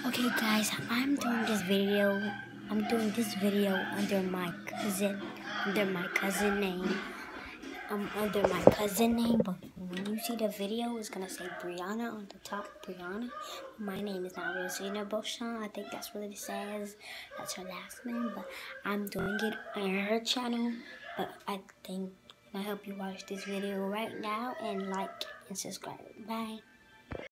Okay guys, I'm doing this video. I'm doing this video under my cousin name. Under my cousin name, but when you see the video, it's gonna say Brianna on the top. Brianna. My name is not Rosina Beauchamp. I think that's what it says. That's her last name, but I'm doing it on her channel. But I hope you watch this video right now and like and subscribe. Bye.